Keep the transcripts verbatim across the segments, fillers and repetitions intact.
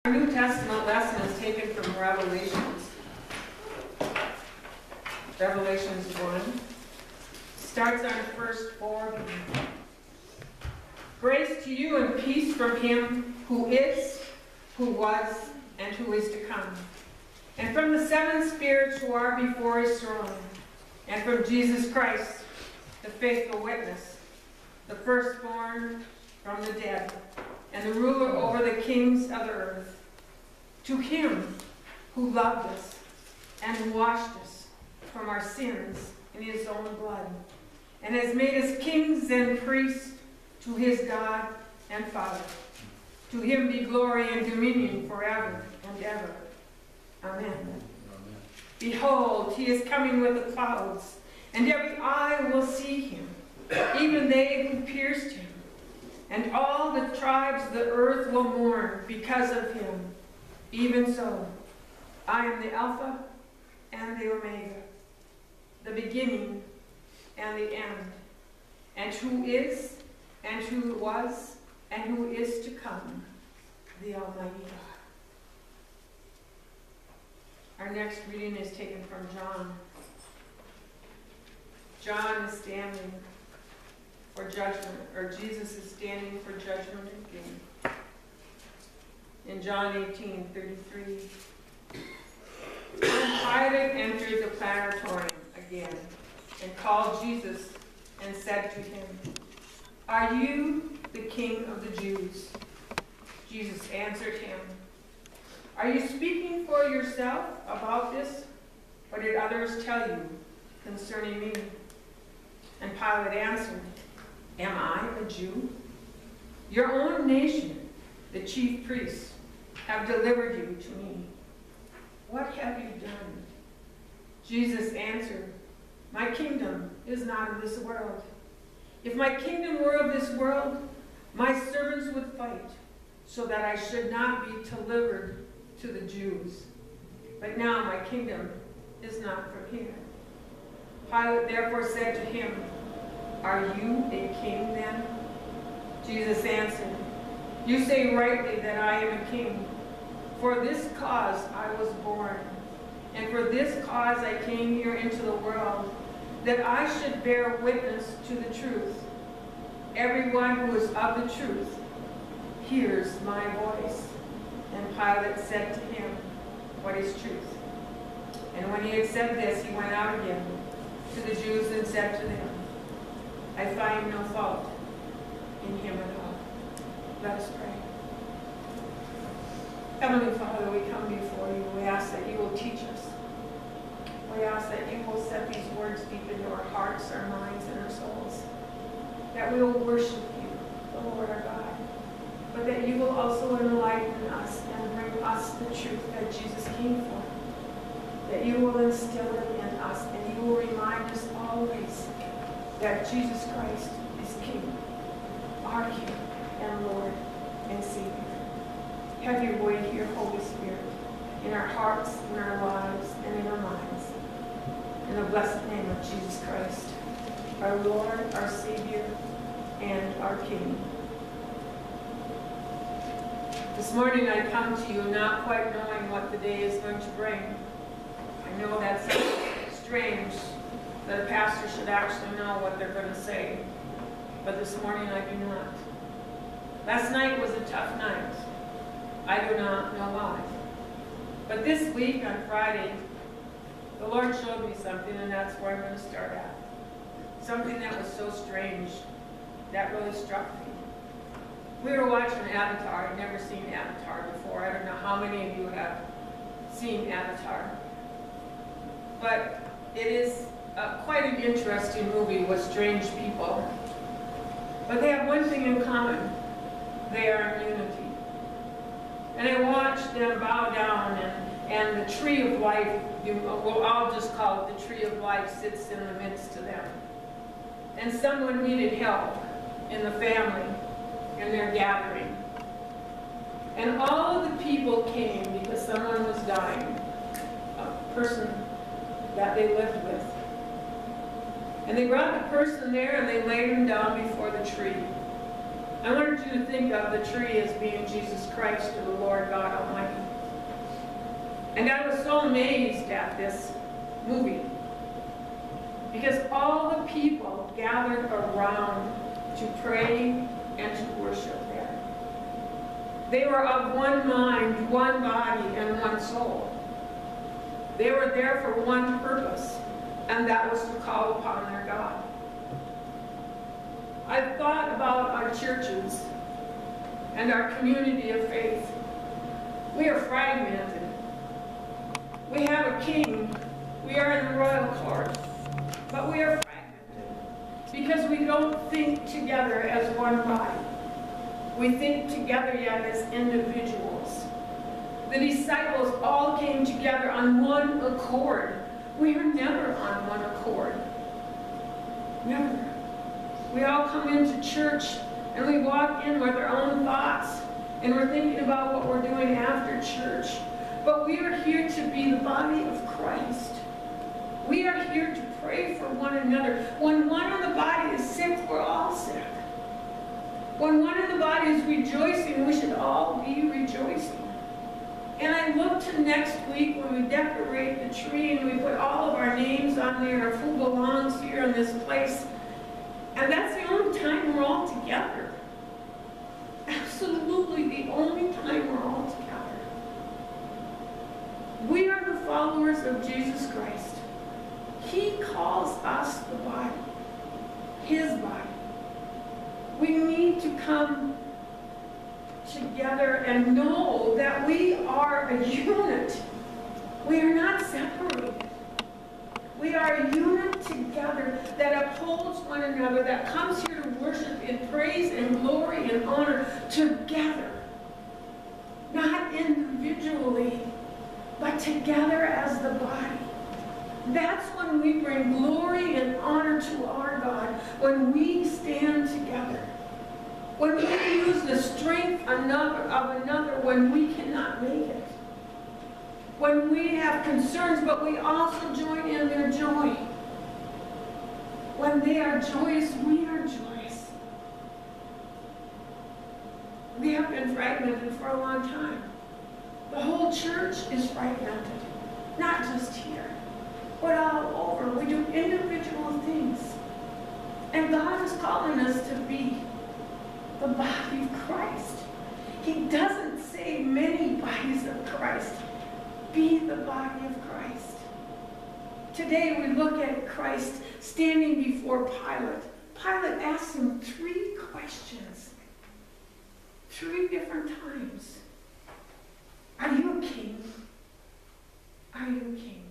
Our New Testament lesson is taken from Revelations. Revelations one. Starts on verse four. Grace to you and peace from him who is, who was, and who is to come. And from the seven spirits who are before his throne. And from Jesus Christ, the faithful witness, the firstborn from the dead, and the ruler over the kings of the earth. To him who loved us and washed us from our sins in his own blood, and has made us kings and priests to his God and Father. To him be glory and dominion forever and ever. Amen. Amen. Behold, he is coming with the clouds, and every eye will see him, even they who pierced him. And all the tribes of the earth will mourn because of him. Even so, I am the Alpha and the Omega, the beginning and the end, and who is, and who was, and who is to come, the Almighty God. Our next reading is taken from John. John is standing for judgment, or Jesus is standing for judgment again. In John eighteen thirty-three, Pilate entered the praetorium again and called Jesus and said to him, "Are you the king of the Jews?" Jesus answered him, "Are you speaking for yourself about this, or did others tell you concerning me?" And Pilate answered, "Am I a Jew? Your own nation, the chief priests, have delivered you to me. What have you done?" Jesus answered, "My kingdom is not of this world. If my kingdom were of this world, my servants would fight, so that I should not be delivered to the Jews. But now my kingdom is not from here." Pilate therefore said to him, "Are you a king then?" Jesus answered, "You say rightly that I am a king. For this cause I was born, and for this cause I came here into the world, that I should bear witness to the truth. Everyone who is of the truth hears my voice." And Pilate said to him, "What is truth?" And when he had said this, he went out again to the Jews and said to them, "I find no fault in him at all." Let us pray. Heavenly Father, we come before you. We ask that you will teach us. We ask that you will set these words deep into our hearts, our minds, and our souls. That we will worship you, the Lord our God. But that you will also enlighten us and bring us the truth that Jesus came for. That you will instill it in us, and you will remind us always that Jesus Christ is King, our King and Lord and Savior. Have your way here, Holy Spirit, in our hearts, in our lives, and in our minds. In the blessed name of Jesus Christ, our Lord, our Savior, and our King. This morning I come to you not quite knowing what the day is going to bring. I know that's strange that a pastor should actually know what they're going to say, but this morning I do not. Last night was a tough night. I do not know why. But this week on Friday, the Lord showed me something, and that's where I'm going to start at. Something that was so strange, that really struck me. We were watching Avatar. I'd never seen Avatar before. I don't know how many of you have seen Avatar. But it is uh, quite an interesting movie with strange people. But they have one thing in common. They are in unity. And I watched them bow down, and, and the tree of life, you, we'll all just call it the tree of life, sits in the midst of them. And someone needed help in the family, in their gathering. And all of the people came because someone was dying, a person that they lived with. And they brought the person there and they laid him down before the tree. I wanted you to think of the tree as being Jesus Christ, or the Lord God Almighty. And I was so amazed at this movie because all the people gathered around to pray and to worship there. They were of one mind, one body, and one soul. They were there for one purpose, and that was to call upon their God. I've thought about our churches and our community of faith. We are fragmented. We have a king. We are in the royal court. But we are fragmented because we don't think together as one body. We think together yet as individuals. The disciples all came together on one accord. We are never on one accord. Never. We all come into church and we walk in with our own thoughts and we're thinking about what we're doing after church. But we are here to be the body of Christ. We are here to pray for one another. When one in the body is sick, we're all sick. When one in the body is rejoicing, we should all be rejoicing. And I look to next week when we decorate the tree and we put all of our names on there of who belongs here in this place. And that's the only time we're all together. Absolutely the only time we're all together. We are the followers of Jesus Christ. He calls us the body, his body. We need to come together and know that we are a unit. We are not separated. We are a unit together that upholds one another, that comes here to worship in praise and glory and honor together. Not individually, but together as the body. That's when we bring glory and honor to our God, when we stand together. When we use the strength another of another when we cannot make it. When we have concerns, but we also join in their joy. When they are joyous, we are joyous. We have been fragmented for a long time. The whole church is fragmented. Not just here, but all over. We do individual things. And God is calling us to be the body of Christ. He doesn't say many bodies of Christ. Be the body of Christ. Today we look at Christ standing before Pilate. Pilate asked him three questions. Three different times. Are you a king? Are you a king?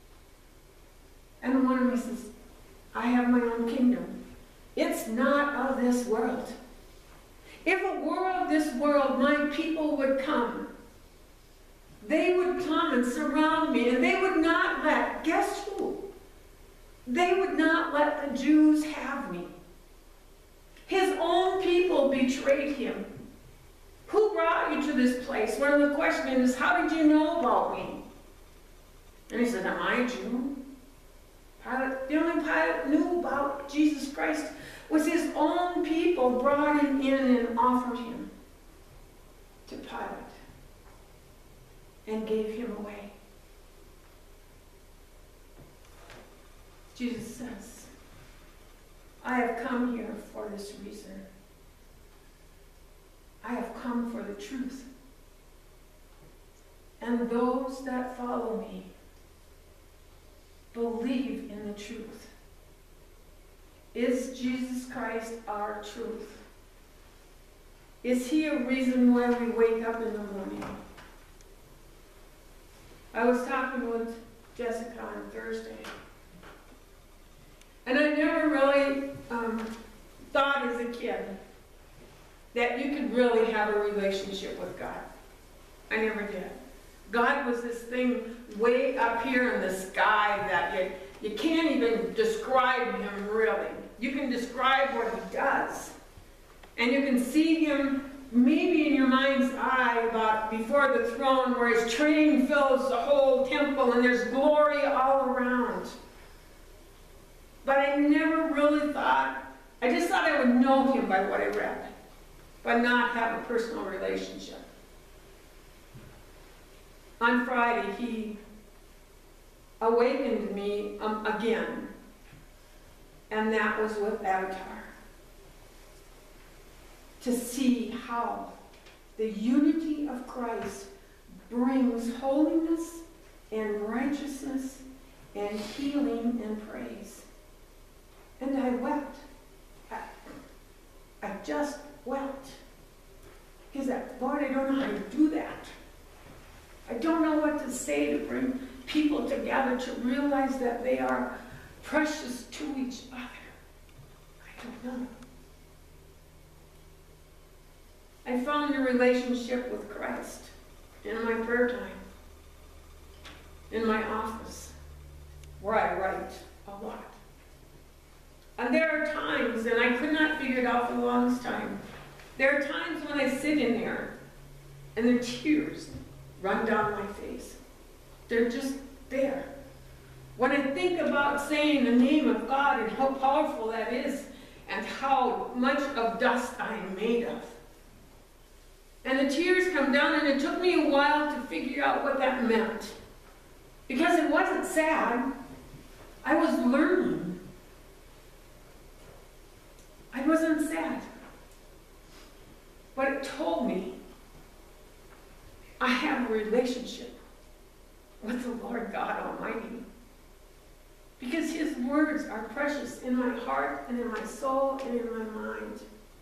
And one of them says, I have my own kingdom. It's not of this world. If it were of this world, my people would come. They would come and surround me, and they would not let, guess who? They would not let the Jews have me. His own people betrayed him. Who brought you to this place? One of the questions is, how did you know about me? And he said, am I a Jew? Pilate, the only Pilate knew about Jesus Christ was his own people brought him in and offered him to Pilate and gave him away. Jesus says, I have come here for this reason. I have come for the truth. And those that follow me believe in the truth. Is Jesus Christ our truth? Is he a reason why we wake up in the morning? I was talking with Jessica on Thursday, and I never really um, thought as a kid that you could really have a relationship with God. I never did. God was this thing way up here in the sky that you, you can't even describe him really. You can describe what he does. And you can see him maybe in your mind's eye about before the throne where his train fills the whole temple and there's glory all around. But I never really thought, I just thought I would know him by what I read, but not have a personal relationship. on Friday, he awakened me um, again, and that was with Avatar. To see how the unity of Christ brings holiness and righteousness and healing and praise. And I wept. I, I just wept. Because, Lord, I don't know how to do that. I don't know what to say to bring people together to realize that they are precious to each other. I don't know. I found a relationship with Christ in my prayer time, in my office, where I write a lot. And there are times, and I could not figure it out for the longest time, there are times when I sit in there and the tears run down my face. They're just there. When I think about saying the name of God and how powerful that is and how much of dust I am made of. And the tears come down, and it took me a while to figure out what that meant. Because it wasn't sad. I was learning. I wasn't sad. But it told me I have a relationship with the Lord God Almighty. Because His words are precious in my heart and in my soul and in my mind.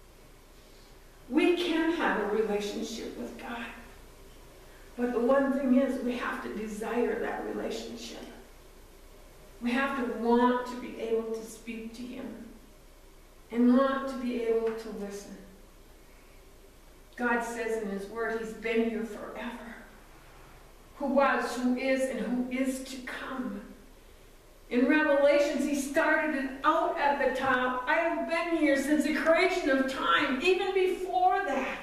We can have a relationship with God. But the one thing is, we have to desire that relationship. We have to want to be able to speak to Him and want to be able to listen. God says in His Word, He's been here forever. Who was, who is, and who is to come. In Revelations, He started it out at the top. I have been here since the creation of time, even before that.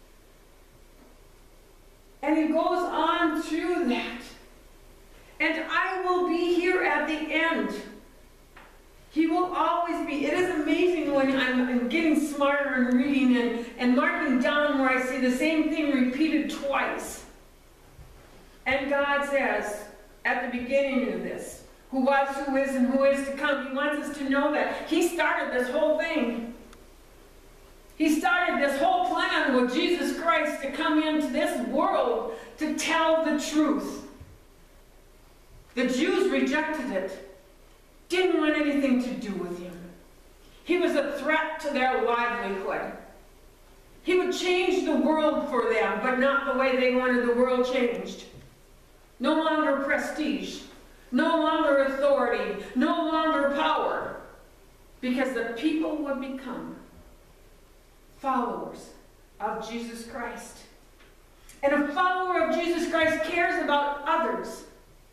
And He goes on through that. And I will be here at the end. He will always be. It is amazing when I'm, I'm getting smarter and reading and, and marking down where I see the same thing repeated twice. And God says, at the beginning of this, who was, who is, and who is to come. He wants us to know that He started this whole thing. He started this whole plan with Jesus Christ to come into this world to tell the truth. The Jews rejected it. Didn't want anything to do with Him. He was a threat to their livelihood. He would change the world for them, but not the way they wanted the world changed. No longer prestige. No longer authority, no longer power, because the people would become followers of Jesus Christ. And a follower of Jesus Christ cares about others,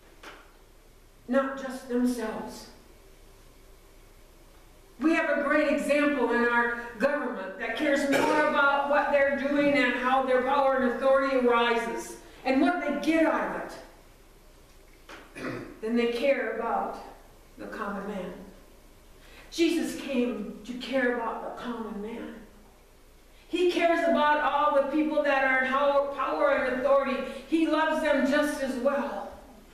not just themselves. We have a great example in our government that cares more about what they're doing and how their power and authority arises and what they get out of it than they care about the common man. Jesus came to care about the common man. He cares about all the people that are in power and authority. He loves them just as well.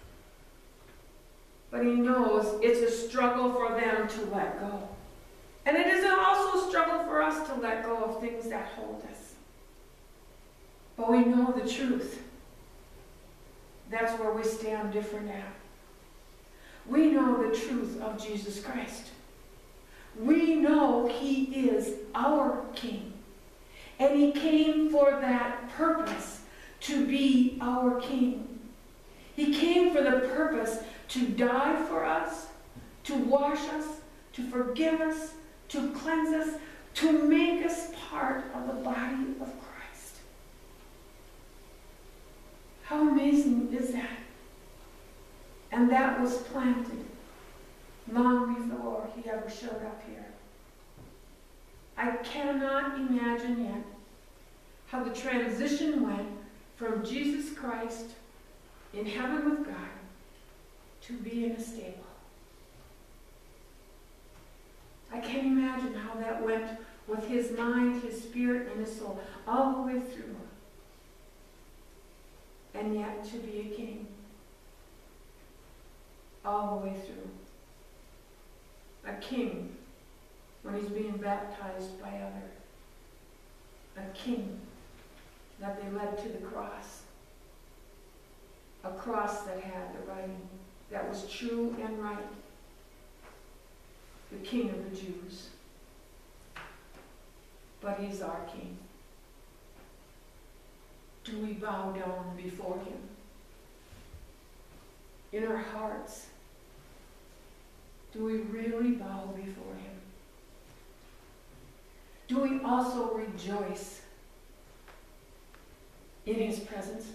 But He knows it's a struggle for them to let go. And it is also a struggle for us to let go of things that hold us. But we know the truth. That's where we stand different at. We know the truth of Jesus Christ. We know He is our King. And He came for that purpose, to be our King. He came for the purpose to die for us, to wash us, to forgive us, to cleanse us, to make us part of the body of Christ. How amazing is that? And that was planted long before He ever showed up here. I cannot imagine yet how the transition went from Jesus Christ in heaven with God to be in a stable. I can't imagine how that went with His mind, His spirit, and His soul all the way through. and yet to be a king all the way through. A king when he's being baptized by others. A king that they led to the cross. A cross that had the writing that was true and right. The King of the Jews. But he's our King. Do we bow down before him? In our hearts, do we really bow before him? Do we also rejoice in his presence?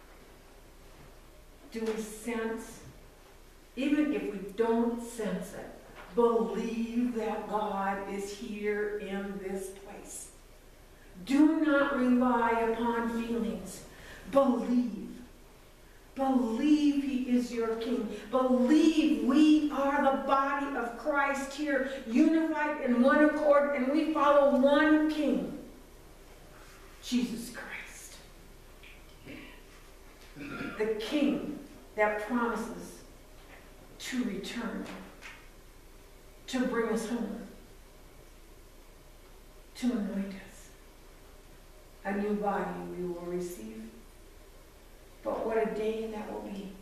Do we sense, even if we don't sense it, believe that God is here in this place? Do not rely upon feelings. Believe. Believe he is your King. Believe we are the body of Christ here, unified in one accord, and we follow one King, Jesus Christ. The King that promises to return, to bring us home, to anoint us. A new body we will receive. But what a day that will be.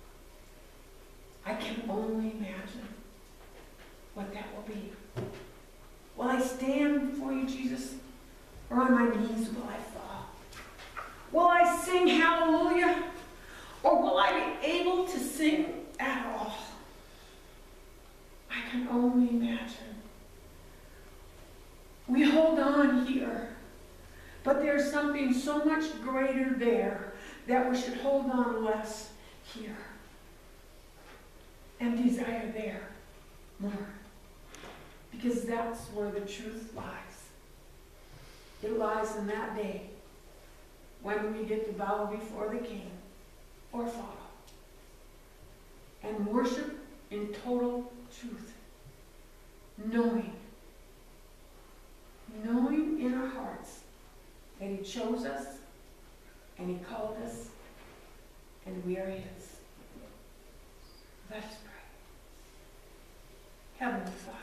I can only imagine what that will be. Will I stand before you, Jesus? Or on my knees will I fall? Will I sing hallelujah? Or will I be able to sing at all? I can only imagine. We hold on here, but there's something so much greater there that we should hold on less here and desire there more, because that's where the truth lies. It lies in that day when we get to bow before the King or follow and worship in total truth, knowing knowing in our hearts that he chose us and he called us and we are his. Let us pray. Heavenly Father,